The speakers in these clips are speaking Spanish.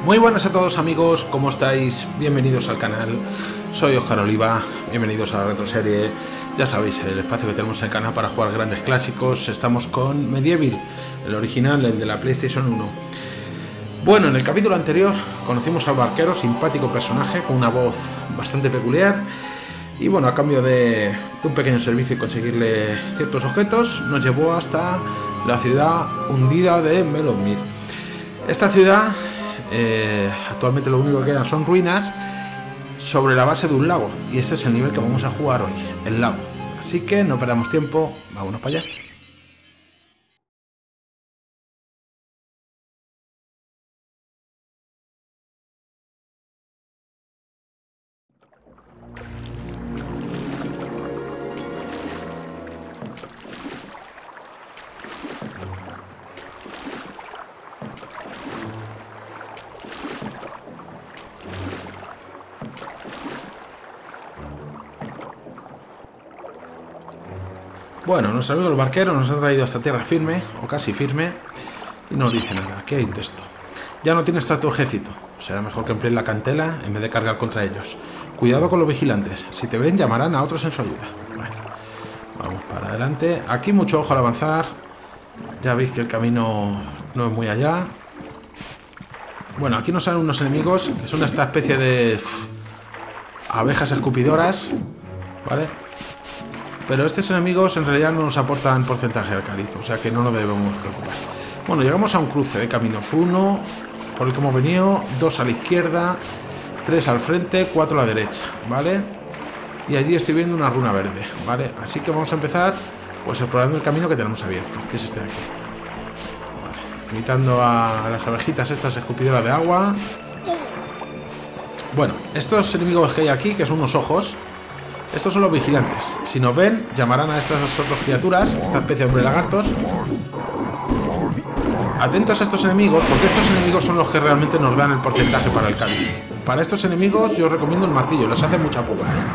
Muy buenas a todos amigos, ¿cómo estáis? Bienvenidos al canal, soy Óscar Oliva, bienvenidos a la retroserie. Ya sabéis, el espacio que tenemos en el canal para jugar grandes clásicos. Estamos con Medieval, el original, el de la PlayStation 1. Bueno, en el capítulo anterior conocimos al barquero, simpático personaje con una voz bastante peculiar. Y bueno, a cambio de un pequeño servicio y conseguirle ciertos objetos, nos llevó hasta la ciudad hundida de Melodmir. Esta ciudad, actualmente lo único que quedan son ruinas sobre la base de un lago. Y este es el nivel que vamos a jugar hoy, el lago. Así que no perdamos tiempo, vámonos para allá. Bueno, nuestro amigo el barquero nos ha traído hasta tierra firme, o casi firme, y no dice nada. Aquí hay un texto. Ya no tienes tu ejército. Será mejor que emplees la cantela en vez de cargar contra ellos. Cuidado con los vigilantes. Si te ven, llamarán a otros en su ayuda. Bueno, vamos para adelante. Aquí mucho ojo al avanzar. Ya veis que el camino no es muy allá. Bueno, aquí nos salen unos enemigos que son esta especie de abejas escupidoras, ¿vale? Pero estos enemigos en realidad no nos aportan porcentaje al cáliz, o sea que no nos debemos preocupar. Bueno, llegamos a un cruce de caminos. Uno por el que hemos venido, dos a la izquierda, tres al frente, cuatro a la derecha, ¿vale? Y allí estoy viendo una runa verde, ¿vale? Así que vamos a empezar pues explorando el camino que tenemos abierto, que es este de aquí. Vale, imitando a las abejitas estas escupidoras de agua. Bueno, estos enemigos que hay aquí, que son unos ojos, estos son los vigilantes. Si nos ven, llamarán a estas otras criaturas, esta especie de hombre lagartos. Atentos a estos enemigos, porque estos enemigos son los que realmente nos dan el porcentaje para el cáliz. Para estos enemigos yo os recomiendo el martillo, les hace mucha pupa, ¿eh?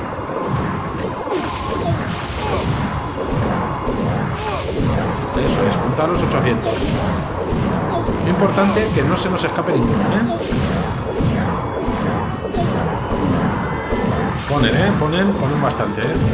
Eso es, juntar los 800. Lo importante es que no se nos escape ninguno, ¿eh? Ponen bastante, ¿eh?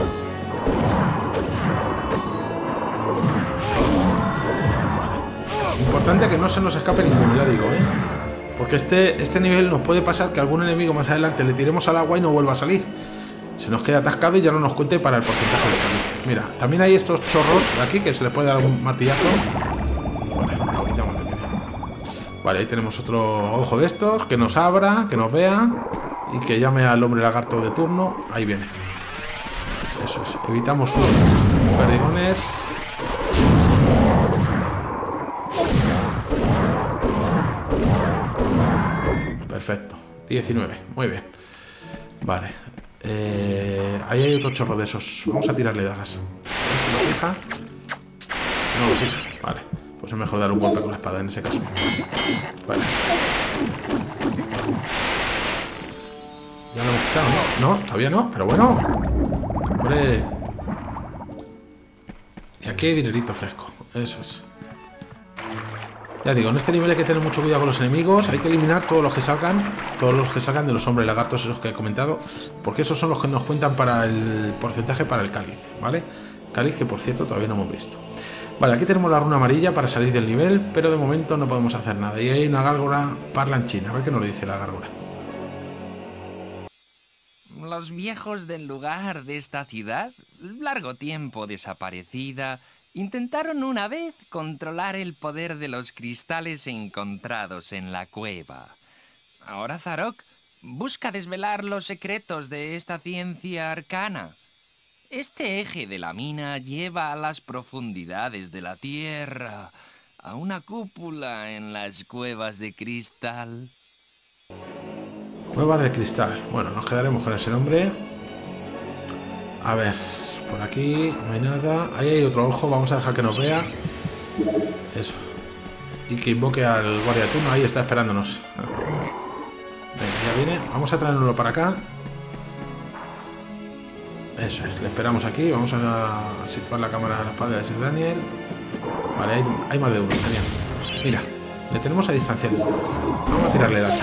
Vale. Importante que no se nos escape ninguno, ya digo, ¿eh? Porque este nivel nos puede pasar que algún enemigo más adelante le tiremos al agua y no vuelva a salir. Se nos queda atascado y ya no nos cuente para el porcentaje de cáliz. Mira, también hay estos chorros de aquí que se le puede dar un martillazo. Vale, lo quitamos de medio. Vale, ahí tenemos otro ojo de estos que nos abra, que nos vea y que llame al hombre lagarto de turno. Ahí viene. Eso es. Evitamos sus perdigones. Perfecto. 19. Muy bien. Vale. Ahí hay otro chorro de esos. Vamos a tirarle dagas. A ver si lo fija. No lo fija. Vale. Pues es mejor dar un golpe con la espada en ese caso. Vale. Ya lo hemos quitado, ¿no? No, todavía no, pero bueno. Hombre. Y aquí hay dinerito fresco. Eso es. Ya digo, en este nivel hay que tener mucho cuidado con los enemigos. Hay que eliminar todos los que salgan. Todos los que salgan de los hombres lagartos, esos que he comentado. Porque esos son los que nos cuentan para el porcentaje para el cáliz, ¿vale? Cáliz que, por cierto, todavía no hemos visto. Vale, aquí tenemos la runa amarilla para salir del nivel. Pero de momento no podemos hacer nada. Y hay una gárgola parlanchina. A ver qué nos lo dice la gárgola. Los viejos del lugar de esta ciudad, largo tiempo desaparecida, intentaron una vez controlar el poder de los cristales encontrados en la cueva. Ahora Zarok busca desvelar los secretos de esta ciencia arcana. Este eje de la mina lleva a las profundidades de la tierra, a una cúpula en las cuevas de cristal. Cueva de cristal. Bueno, nos quedaremos con ese nombre. A ver, por aquí no hay nada. Ahí hay otro ojo, vamos a dejar que nos vea. Eso. Y que invoque al guardia de turno. Ahí está esperándonos. Venga, ya viene. Vamos a traernoslo para acá. Eso es, le esperamos aquí. Vamos a situar la cámara a la espalda de Sir Daniel. Vale, hay más de uno, genial. Mira, Le tenemos a distancia. Vamos a tirarle el hacha.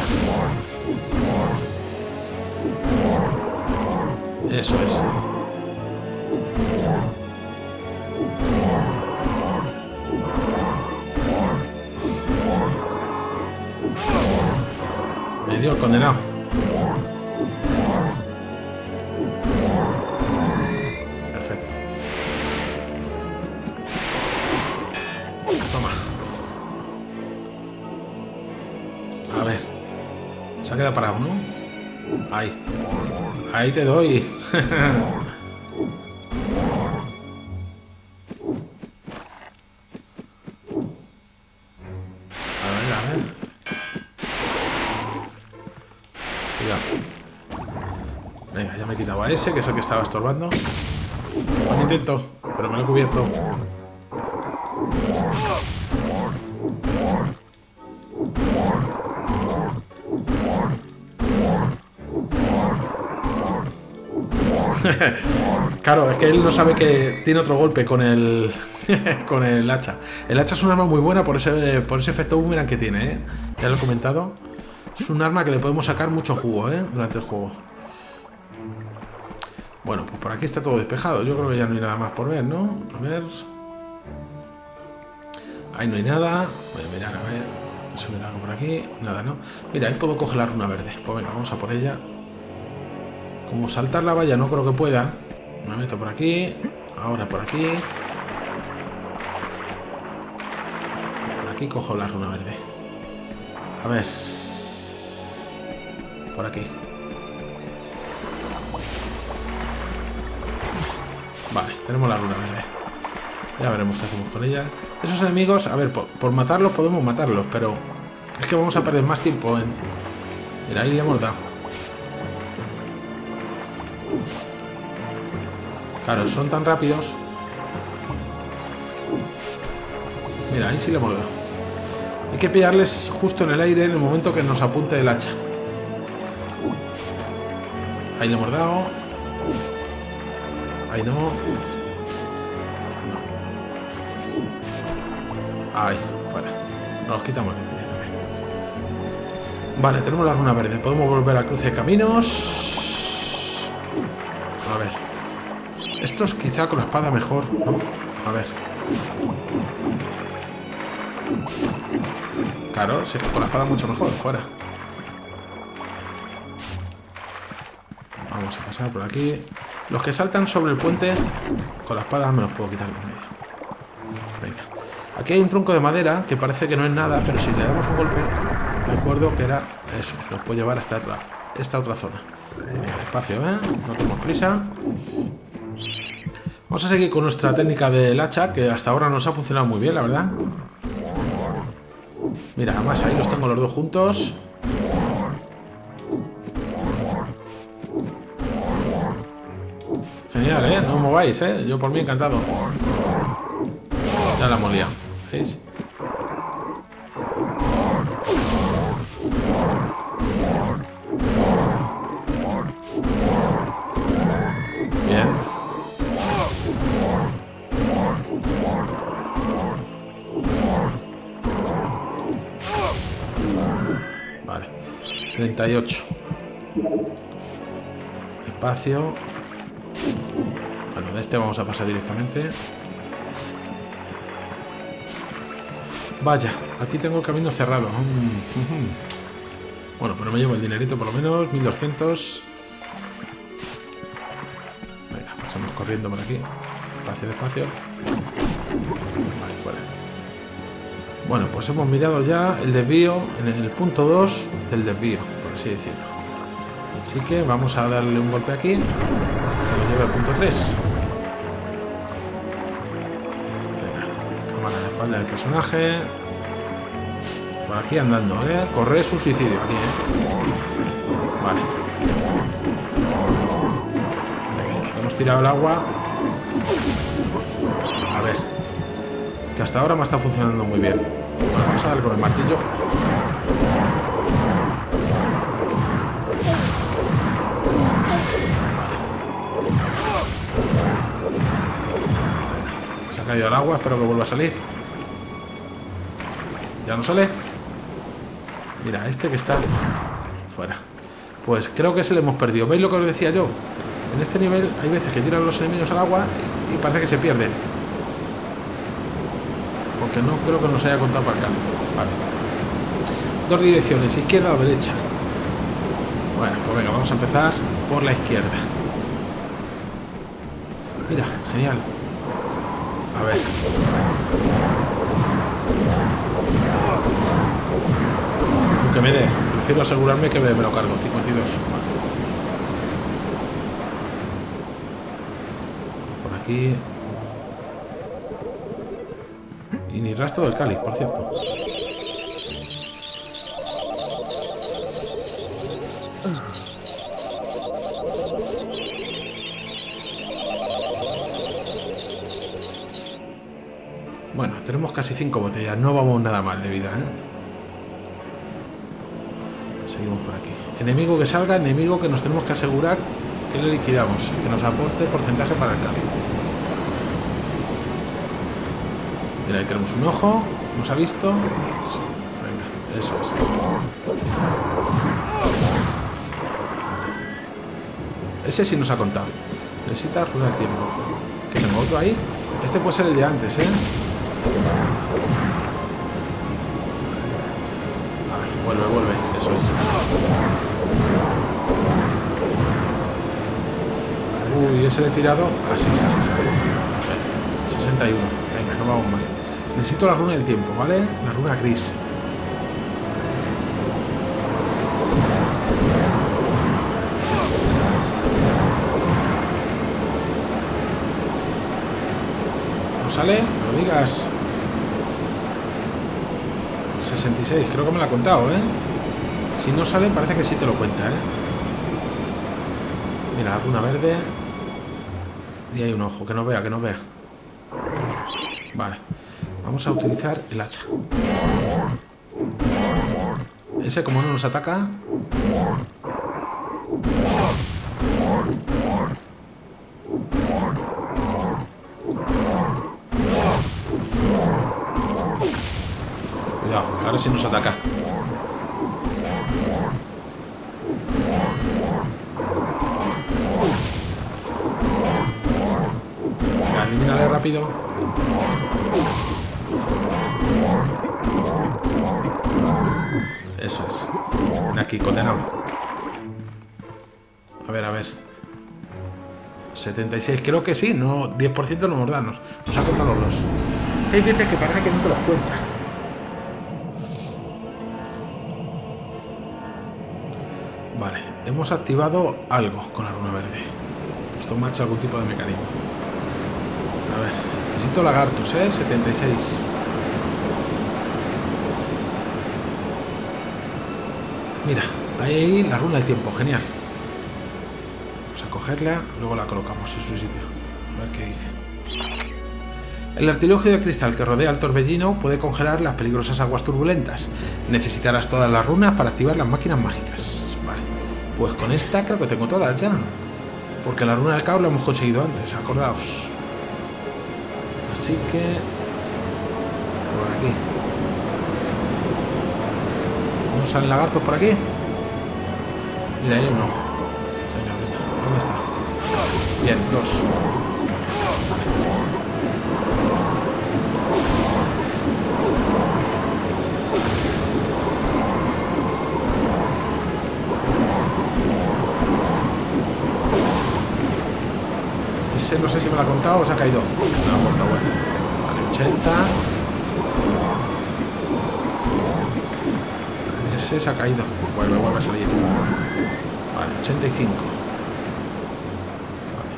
Eso es. Me dio el condenado. Perfecto. Toma. A ver. Se ha quedado parado, ¿no? Ahí. Ahí te doy. A ver. Cuidado. Venga, ya me he quitado a ese, que es el que estaba estorbando. Buen intento, pero me lo he cubierto. Claro, es que él no sabe que tiene otro golpe con el con el hacha. El hacha es un arma muy buena por ese efecto boomerang que tiene, ¿eh? Ya lo he comentado. Es un arma que le podemos sacar mucho jugo, ¿eh? Durante el juego. Bueno, pues por aquí está todo despejado. Yo creo que ya no hay nada más por ver, ¿no? A ver. Ahí no hay nada. Voy a mirar, a ver. Si me algo por aquí. Nada, ¿no? Mira, ahí puedo coger la runa verde. Pues venga, vamos a por ella. Como saltar la valla no creo que pueda. Me meto por aquí. Ahora por aquí. Por aquí cojo la runa verde. A ver. Por aquí. Vale, tenemos la runa verde. Ya veremos qué hacemos con ella. Esos enemigos, a ver, por matarlos podemos matarlos, pero es que vamos a perder más tiempo en... Mira, ahí le hemos dado. Claro, son tan rápidos. Mira, ahí sí le hemos dado. Hay que pillarles justo en el aire en el momento que nos apunte el hacha. Ahí le hemos dado. Ahí no. No. Ahí, fuera. Nos los quitamos inmediatamente. Vale, tenemos la runa verde. Podemos volver al cruce de caminos. A ver. Estos quizá con la espada mejor, ¿no? A ver. Claro, si es que con la espada mucho mejor, fuera. Vamos a pasar por aquí. Los que saltan sobre el puente, con la espada me los puedo quitar de en medio. Venga. Aquí hay un tronco de madera que parece que no es nada, pero si le damos un golpe, me acuerdo que era eso. Nos puede llevar hasta esta otra zona. Venga, despacio, ¿eh? No tenemos prisa. Vamos a seguir con nuestra técnica del hacha, que hasta ahora nos ha funcionado muy bien, la verdad. Mira, además ahí los tengo los dos juntos. Genial, ¿eh? No os mováis, ¿eh? Yo por mí encantado. Ya la hemos liado. ¿Veis? Bien. Vale. 38. Espacio. Bueno, de este vamos a pasar directamente. Vaya, aquí tengo el camino cerrado. Bueno, pero me llevo el dinerito por lo menos, 1200. Venga, pasamos corriendo por aquí. Despacio, despacio. Vale, fuera. Bueno, pues hemos mirado ya el desvío en el punto 2 del desvío, por así decirlo. Así que vamos a darle un golpe aquí, que nos lleve al punto 3. Cámara a la espalda del personaje. Por aquí andando, ¿eh? Correr su suicidio aquí, ¿eh? Vale. Venga, hemos tirado el agua. A ver. Que hasta ahora me está funcionando muy bien. Bueno, vamos a darle con el martillo. Se ha caído el agua, espero que vuelva a salir. ¿Ya no sale? Mira, este que está fuera. Pues creo que se le hemos perdido. ¿Veis lo que os decía yo? En este nivel hay veces que tiran los enemigos al agua y parece que se pierden. Porque no creo que nos haya contado para el cáliz. Vale. Dos direcciones, izquierda o derecha. Bueno, pues venga, vamos a empezar por la izquierda. Mira, genial. A ver. Aunque me dé, prefiero asegurarme que me lo cargo. 52. Vale. Por aquí. Y ni rastro del cáliz, por cierto. Bueno, tenemos casi 5 botellas. No vamos nada mal de vida, ¿eh? Seguimos por aquí. Enemigo que salga, enemigo que nos tenemos que asegurar que le liquidamos y que nos aporte porcentaje para el cáliz. Mira, ahí tenemos un ojo. ¿Nos ha visto? Sí. Venga, eso es. Ese sí nos ha contado. Necesita rular el tiempo. Que tengo otro ahí. Este puede ser el de antes, ¿eh? A ver, vuelve. Eso es. Uy, ese le he tirado. Ah, sí, sale. 61. Venga, no vamos más. Necesito la runa del tiempo, ¿vale? La runa gris. ¿No sale? No lo digas. 66, creo que me lo ha contado, ¿eh? Si no sale, parece que sí te lo cuenta, ¿eh? Mira, la runa verde. Y hay un ojo, que no vea. Vale. Vamos a utilizar el hacha. Ese, como no nos ataca... Cuidado, que ahora sí nos ataca. Venga, elimínale rápido. Eso es. Ven aquí, condenado. A ver. 76, creo que sí. No, 10% no nos da. Nos ha contado los dos. Hay veces que parece que no te los cuenta. Vale, hemos activado algo con la runa verde. Puesto en marcha algún tipo de mecanismo. A ver, necesito lagartos, 76. Mira, ahí la runa del tiempo, genial. Vamos a cogerla, luego la colocamos en su sitio. A ver qué dice. El artilugio de cristal que rodea al torbellino puede congelar las peligrosas aguas turbulentas. Necesitarás todas las runas para activar las máquinas mágicas. Vale, pues con esta creo que tengo todas ya. Porque la runa del caos la hemos conseguido antes, acordaos. Así que... por aquí. ¿No salen lagartos por aquí? Mira, ahí hay un ojo. Venga. ¿Dónde está? Bien, 2. Ese no sé si me lo ha contado o se ha caído. No, ha vuelto. Vale, 80. Ese se ha caído. Vuelve a salir. Vale, 85. Vale.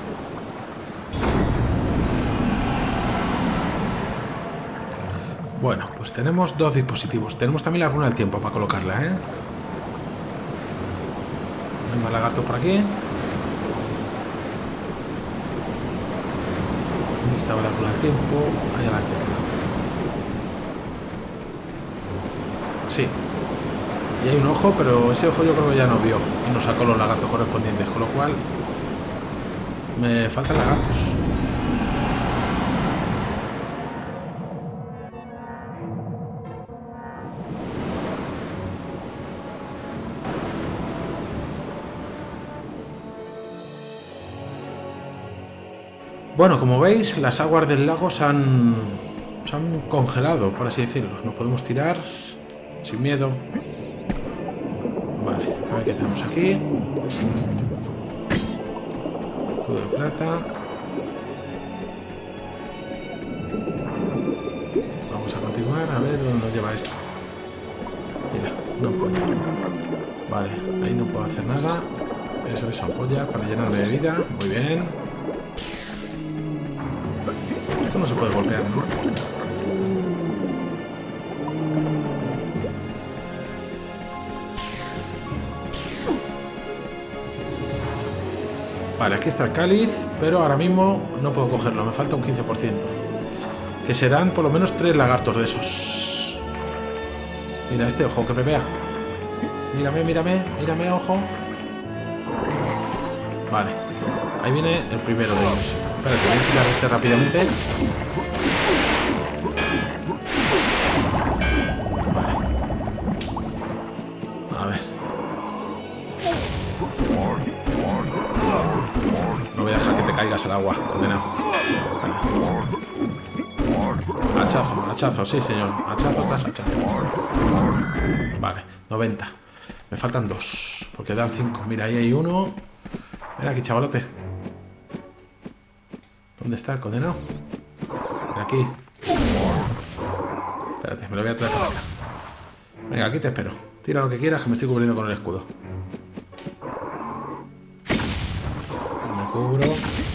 Bueno, pues tenemos 2 dispositivos. Tenemos también la runa del tiempo para colocarla, ¿eh? Hay más lagartos por aquí. ¿Dónde estaba la runa del tiempo? Ahí adelante, creo. Sí. Y hay un ojo, pero ese ojo yo creo que ya nos vio y nos sacó los lagartos correspondientes, con lo cual me faltan lagartos. Bueno, como veis, las aguas del lago se han congelado, por así decirlo. Nos podemos tirar sin miedo. Vale, a ver qué tenemos aquí. Escudo de plata. Vamos a continuar a ver dónde nos lleva esto. Mira, una ampolla. Vale, ahí no puedo hacer nada. Eso es ampolla para llenarme de vida. Muy bien. Esto no se puede golpear, ¿no? Vale, aquí está el cáliz, pero ahora mismo no puedo cogerlo, me falta un 15%. Que serán por lo menos 3 lagartos de esos. Mira este, ojo, que me vea. Mírame, mírame, mírame, ojo. Vale, ahí viene el primero de ellos. Espérate, voy a quitar este rápidamente. Vale. A ver. No voy a dejar que te caigas al agua, condenado. Vale. Hachazo, hachazo, sí señor. Hachazo tras hachazo. Vale, 90. Me faltan 2, porque dan 5. Mira, ahí hay uno. Mira aquí, chavalote. ¿Dónde está el condenado? Mira aquí. Espérate, me lo voy a traer para acá. Venga, aquí te espero. Tira lo que quieras, que me estoy cubriendo con el escudo. Me cubro.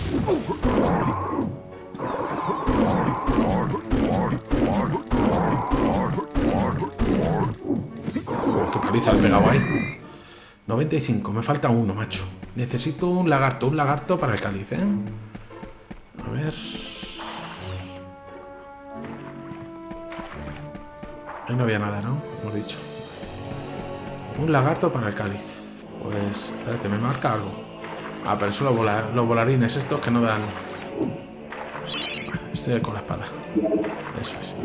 Joder, qué paliza le he pegado ahí. 95, me falta uno, macho. Necesito un lagarto para el cáliz, ¿eh? A ver. Ahí no había nada, ¿no? Hemos dicho. Un lagarto para el cáliz. Pues, espérate, me marca algo. Ah, pero son los volarines estos que no dan. Este con la espada. Eso es.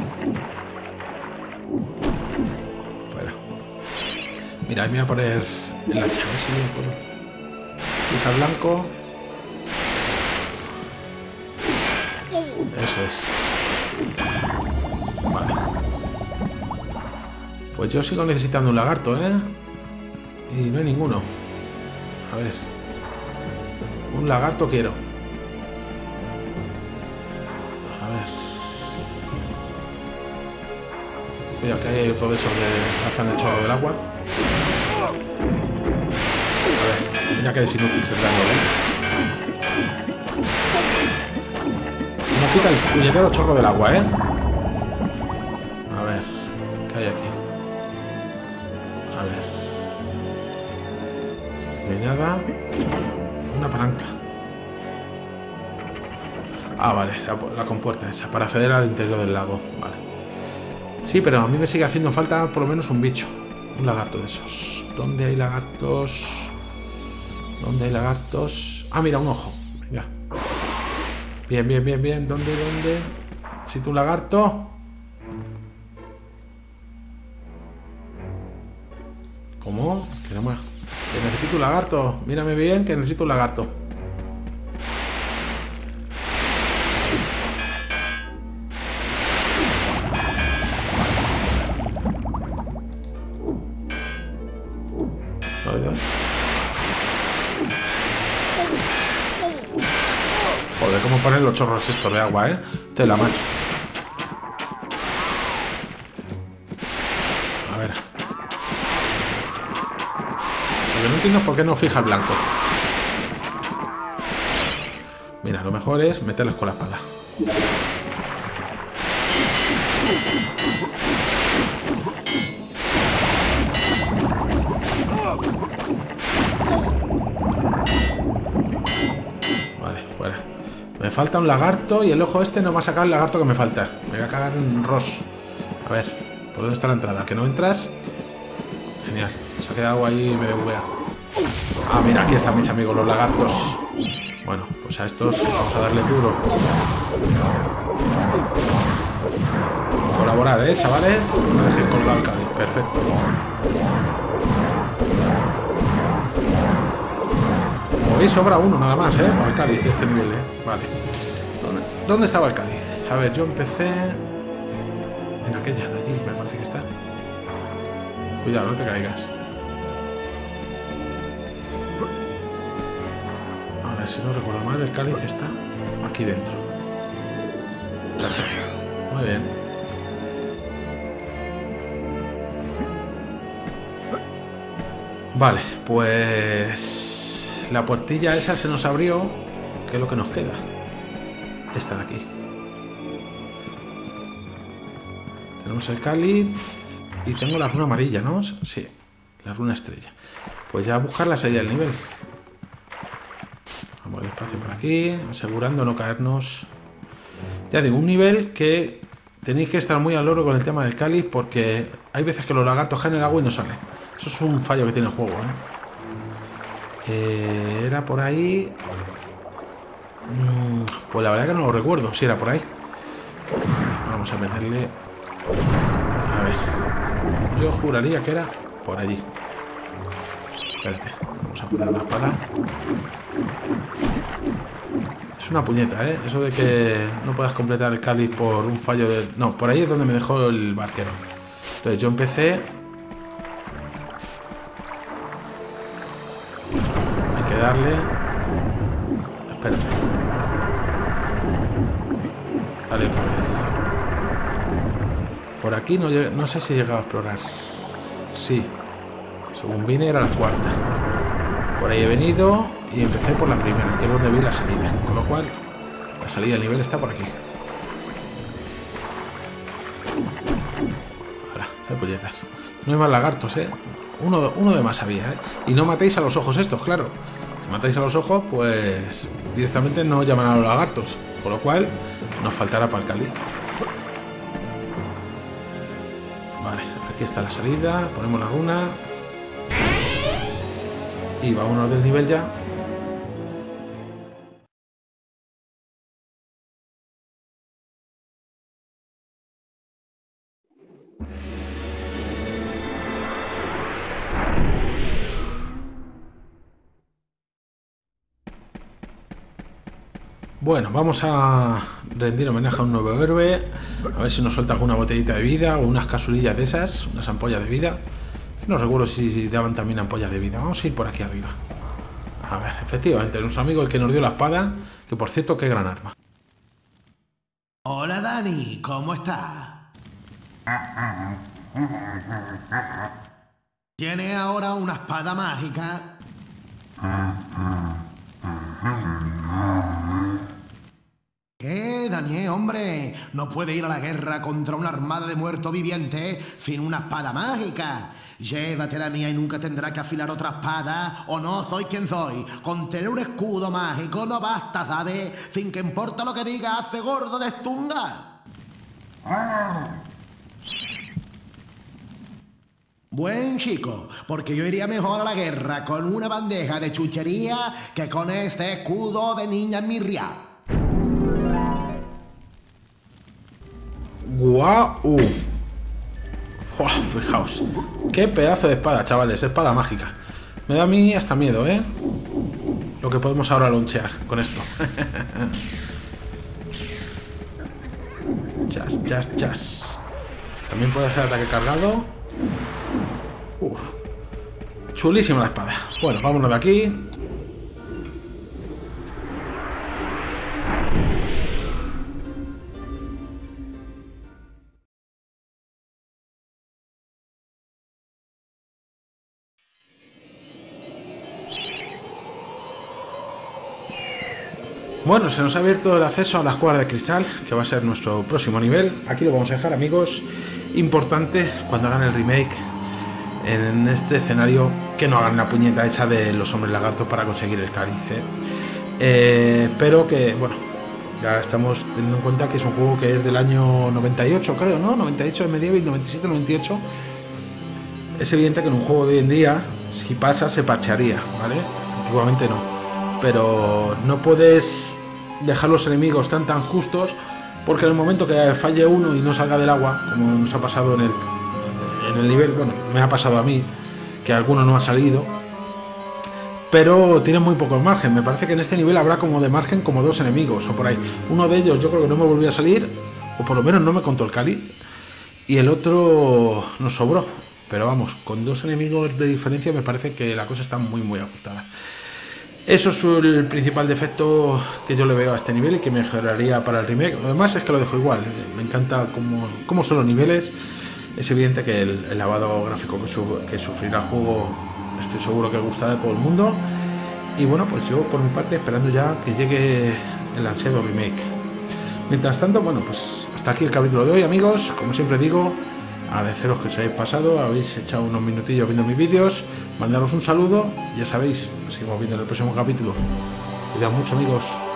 Fuera. Mira, ahí me voy a poner el hacha, a ver si me puedo. Fija blanco. Eso es. Vale. Pues yo sigo necesitando un lagarto, ¿eh? Y no hay ninguno. A ver. Un lagarto quiero. A ver. Mira, que hay otro de esos que hacen el chorro del agua. A ver, mira que es inútil ser daño, ¿eh? Como quita el puñetero chorro del agua, ¿eh? A ver, ¿qué hay aquí? A ver. No hay nada. Una palanca. Ah, vale, la compuerta esa, para acceder al interior del lago. Vale. Sí, pero a mí me sigue haciendo falta por lo menos un bicho. Un lagarto de esos. ¿Dónde hay lagartos? ¿Dónde hay lagartos? Ah, mira, un ojo. Venga. Bien, bien, bien, bien. ¿Dónde? Necesito un lagarto. ¿Cómo? Que no me... Que necesito un lagarto. Mírame bien, que necesito un lagarto. No le doy. Joder, cómo ponen los chorros estos de agua, ¿eh? Tela, macho. A ver. Lo que no entiendo es por qué no fija el blanco. Mira, lo mejor es meterles con la espada. Vale, fuera. Me falta un lagarto y el ojo este no va a sacar el lagarto que me falta. Me voy a cagar en Ross. A ver, ¿por dónde está la entrada? ¿Que no entras? Genial. Se ha quedado ahí BBVA. Ah, mira, aquí están mis amigos, los lagartos. Bueno, pues a estos vamos a darle duro. Colaborar, chavales. No dejéis colgado el cáliz. Perfecto. Como veis, sobra uno nada más, para el cáliz de este nivel, Vale. ¿Dónde estaba el cáliz? A ver, yo empecé en aquella de allí, me parece que está. Cuidado, no te caigas. A ver, si no recuerdo mal, el cáliz está aquí dentro. Perfecto. Muy bien. Vale, pues la puertilla esa se nos abrió. ¿Qué es lo que nos queda? Esta de aquí. Tenemos el cáliz y tengo la runa amarilla, ¿no? Sí, la runa estrella. Pues ya a buscar la salida del nivel. Vamos despacio por aquí, asegurando no caernos. Ya digo, un nivel que tenéis que estar muy al loro con el tema del cáliz, porque hay veces que los lagartos caen en el agua y no salen. Eso es un fallo que tiene el juego, ¿eh? Era por ahí. Pues la verdad que no lo recuerdo si era por ahí. Vamos a meterle. A ver. Yo juraría que era por allí. Espérate. Vamos a poner una espada. Es una puñeta, ¿eh? Eso de que no puedas completar el cáliz por un fallo de... No, por ahí es donde me dejó el barquero. Entonces yo empecé... Hay que darle... Espérate. Dale otra vez. Por aquí no sé si he llegado a explorar. Sí. Según vine era la cuarta. Por ahí he venido y empecé por la primera, que es donde vi la salida. Con lo cual, la salida del nivel está por aquí. Ahora, de polletas. No hay más lagartos, ¿eh? Uno de más había, ¿eh? Y no matéis a los ojos estos, claro. Si matáis a los ojos, pues directamente no llaman a los lagartos. Con lo cual, nos faltará para el cáliz. Vale, aquí está la salida. Ponemos la runa. Y vámonos del nivel ya. Bueno, vamos a rendir homenaje a un nuevo héroe. A ver si nos suelta alguna botellita de vida o unas casulillas de esas, unas ampollas de vida. No recuerdo si daban también ampollas de vida. Vamos a ir por aquí arriba. A ver, efectivamente, nuestro amigo el que nos dio la espada, que por cierto, qué gran arma. Hola Dani, ¿cómo estás? ¿Tiene ahora una espada mágica? ¿Qué, Daniel, hombre? No puede ir a la guerra contra una armada de muertos vivientes sin una espada mágica. Llévate la mía y nunca tendrá que afilar otra espada, o no soy quien soy. Con tener un escudo mágico no basta, ¿sabes? Sin que importa lo que diga, hace gordo de Stungar. Buen chico, porque yo iría mejor a la guerra con una bandeja de chuchería que con este escudo de niña mirria. ¡Guau! Fijaos. Qué pedazo de espada, chavales. Espada mágica. Me da a mí hasta miedo, ¿eh? Lo que podemos ahora lonchear con esto. Chas, chas, chas. También puede hacer ataque cargado. Uf. Chulísima la espada. Bueno, vámonos de aquí. Bueno, se nos ha abierto el acceso a la escuadra de cristal, que va a ser nuestro próximo nivel. Aquí lo vamos a dejar, amigos. Importante, cuando hagan el remake en este escenario, que no hagan la puñeta esa de los hombres lagartos para conseguir el cáliz, pero que, bueno, ya estamos teniendo en cuenta que es un juego que es del año 98, creo, ¿no? 98 de Medieval, 97, 98. Es evidente que en un juego de hoy en día, si pasa, se parchearía, ¿vale? Antiguamente no. Pero no puedes dejar los enemigos tan justos, porque en el momento que falle uno y no salga del agua, como nos ha pasado en el nivel, bueno, me ha pasado a mí, que alguno no ha salido, pero tiene muy poco margen. Me parece que en este nivel habrá como de margen como 2 enemigos o por ahí. Uno de ellos yo creo que no me volvió a salir, o por lo menos no me contó el cáliz, y el otro nos sobró. Pero vamos, con 2 enemigos de diferencia me parece que la cosa está muy ajustada. Eso es el principal defecto que yo le veo a este nivel y que mejoraría para el remake. Lo demás es que lo dejo igual. Me encanta cómo son los niveles. Es evidente que el lavado gráfico que sufrirá el juego, estoy seguro que gustará a todo el mundo. Y bueno, pues yo por mi parte esperando ya que llegue el ansiado remake. Mientras tanto, bueno, pues hasta aquí el capítulo de hoy, amigos. Como siempre digo, agradeceros que os hayáis pasado, habéis echado unos minutillos viendo mis vídeos, mandaros un saludo, ya sabéis, nos seguimos viendo en el próximo capítulo. Cuidado mucho, amigos.